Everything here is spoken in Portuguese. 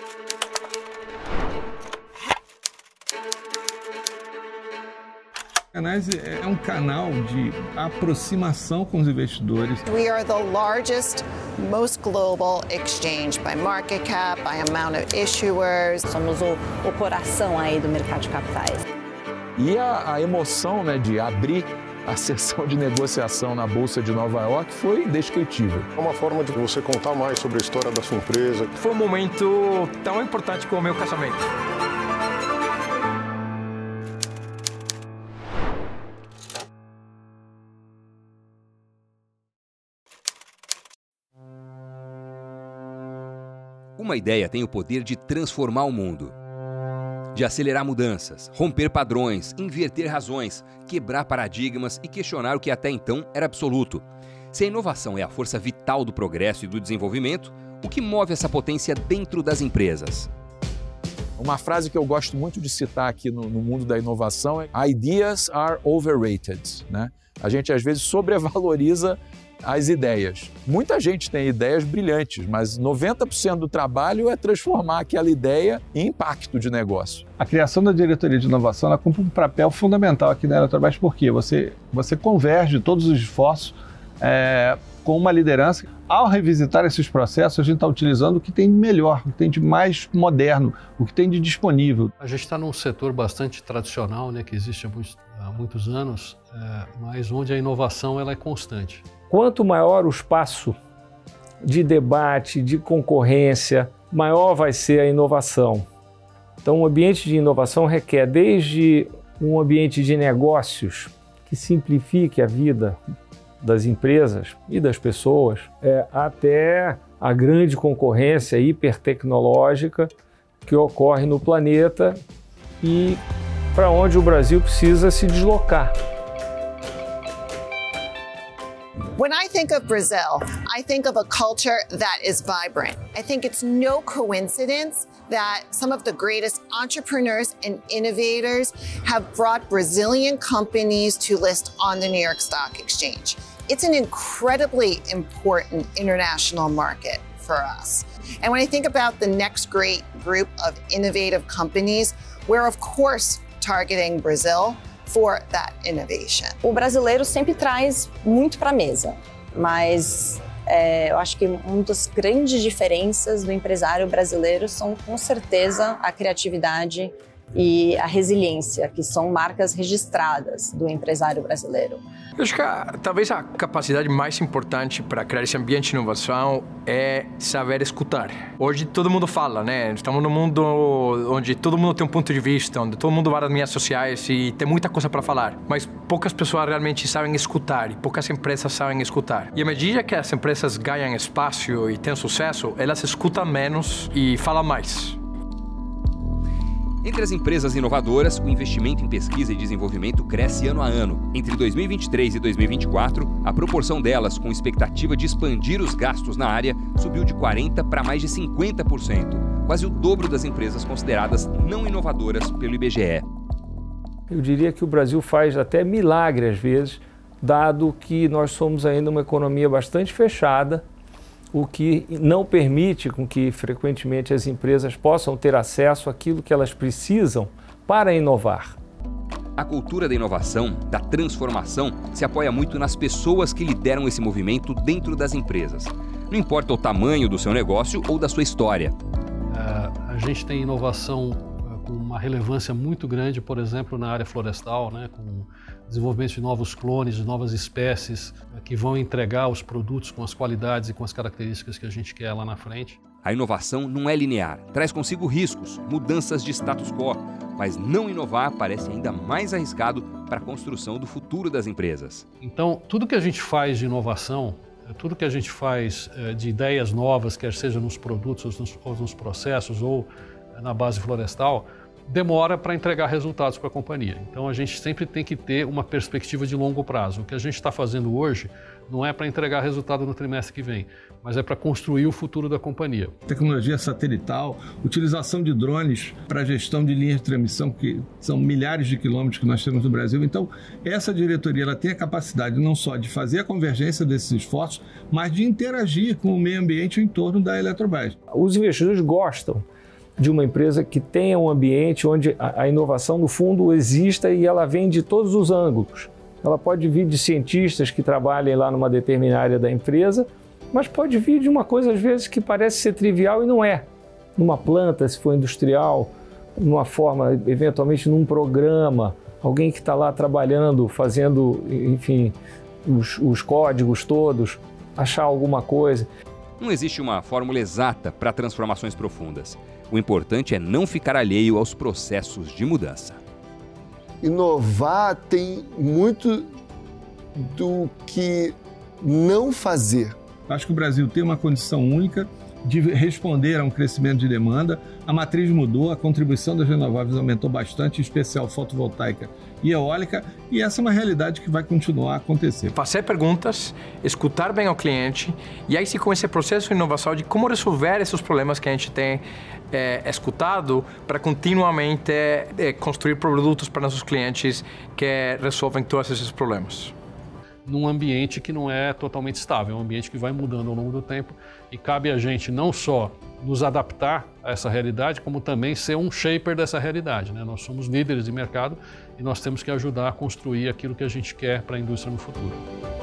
Canais é um canal de aproximação com os investidores. We are the largest, most global exchange by market cap, by amount of issuers. Somos o coração aí do mercado de capitais. E a emoção, né, de abrir a sessão de negociação na Bolsa de Nova York foi indescritível. É uma forma de você contar mais sobre a história da sua empresa. Foi um momento tão importante como o meu casamento. Uma ideia tem o poder de transformar o mundo, de acelerar mudanças, romper padrões, inverter razões, quebrar paradigmas e questionar o que até então era absoluto. Se a inovação é a força vital do progresso e do desenvolvimento, o que move essa potência dentro das empresas? Uma frase que eu gosto muito de citar aqui no mundo da inovação é "Ideas are overrated", né? A gente às vezes sobrevaloriza as ideias. Muita gente tem ideias brilhantes, mas 90% do trabalho é transformar aquela ideia em impacto de negócio. A criação da diretoria de inovação ela cumpre um papel fundamental aqui na Eletrobras, porque você converge todos os esforços com uma liderança. Ao revisitar esses processos, a gente está utilizando o que tem de melhor, o que tem de mais moderno, o que tem de disponível. A gente está num setor bastante tradicional, né, que existe há muitos anos, mas onde a inovação ela é constante. Quanto maior o espaço de debate, de concorrência, maior vai ser a inovação. Então, o ambiente de inovação requer desde um ambiente de negócios que simplifique a vida das empresas e das pessoas, até a grande concorrência hipertecnológica que ocorre no planeta e para onde o Brasil precisa se deslocar. When I think of Brazil, I think of a culture that is vibrant. I think it's no coincidence that some of the greatest entrepreneurs and innovators have brought Brazilian companies to list on the New York Stock Exchange. It's an incredibly important international market for us. And when I think about the next great group of innovative companies, we're of course targeting Brazil for that innovation. O brasileiro sempre traz muito para a mesa, mas eu acho que uma das grandes diferenças do empresário brasileiro são, com certeza, a criatividade e a resiliência, que são marcas registradas do empresário brasileiro. Eu acho que talvez a capacidade mais importante para criar esse ambiente de inovação é saber escutar. Hoje todo mundo fala, né? Estamos num mundo onde todo mundo tem um ponto de vista, onde todo mundo vai nas mídias sociais e tem muita coisa para falar. Mas poucas pessoas realmente sabem escutar e poucas empresas sabem escutar. E à medida que as empresas ganham espaço e têm sucesso, elas escutam menos e falam mais. Entre as empresas inovadoras, o investimento em pesquisa e desenvolvimento cresce ano a ano. Entre 2023 e 2024, a proporção delas, com expectativa de expandir os gastos na área, subiu de 40% para mais de 50%, quase o dobro das empresas consideradas não inovadoras pelo IBGE. Eu diria que o Brasil faz até milagre às vezes, dado que nós somos ainda uma economia bastante fechada, o que não permite com que frequentemente as empresas possam ter acesso àquilo que elas precisam para inovar. A cultura da inovação, da transformação, se apoia muito nas pessoas que lideram esse movimento dentro das empresas. Não importa o tamanho do seu negócio ou da sua história. A gente tem inovação com uma relevância muito grande, por exemplo, na área florestal, né, com desenvolvimento de novos clones, de novas espécies que vão entregar os produtos com as qualidades e com as características que a gente quer lá na frente. A inovação não é linear, traz consigo riscos, mudanças de status quo, mas não inovar parece ainda mais arriscado para a construção do futuro das empresas. Então, tudo que a gente faz de inovação, tudo que a gente faz de ideias novas, quer seja nos produtos ou nos processos ou na base florestal, demora para entregar resultados para a companhia. Então a gente sempre tem que ter uma perspectiva de longo prazo. O que a gente está fazendo hoje não é para entregar resultado no trimestre que vem, mas é para construir o futuro da companhia. Tecnologia satelital, utilização de drones para gestão de linhas de transmissão, que são milhares de quilômetros que nós temos no Brasil. Então, essa diretoria ela tem a capacidade não só de fazer a convergência desses esforços, mas de interagir com o meio ambiente em torno da Eletrobras. Os investidores gostam de uma empresa que tenha um ambiente onde a inovação, no fundo, exista e ela vem de todos os ângulos. Ela pode vir de cientistas que trabalhem lá numa determinada área da empresa, mas pode vir de uma coisa, às vezes, que parece ser trivial e não é. Numa planta, se for industrial, numa forma, eventualmente num programa, alguém que está lá trabalhando, fazendo, enfim, os códigos todos, achar alguma coisa. Não existe uma fórmula exata para transformações profundas. O importante é não ficar alheio aos processos de mudança. Inovar tem muito do que não fazer. Acho que o Brasil tem uma condição única de responder a um crescimento de demanda. A matriz mudou, a contribuição das renováveis aumentou bastante, em especial fotovoltaica e eólica, e essa é uma realidade que vai continuar a acontecer. Fazer perguntas, escutar bem o cliente, e aí sim com esse processo de inovação de como resolver esses problemas que a gente tem escutado para continuamente construir produtos para nossos clientes que resolvem todos esses problemas. Num ambiente que não é totalmente estável, é um ambiente que vai mudando ao longo do tempo e cabe a gente não só nos adaptar a essa realidade, como também ser um shaper dessa realidade, né? Nós somos líderes de mercado e nós temos que ajudar a construir aquilo que a gente quer para a indústria no futuro.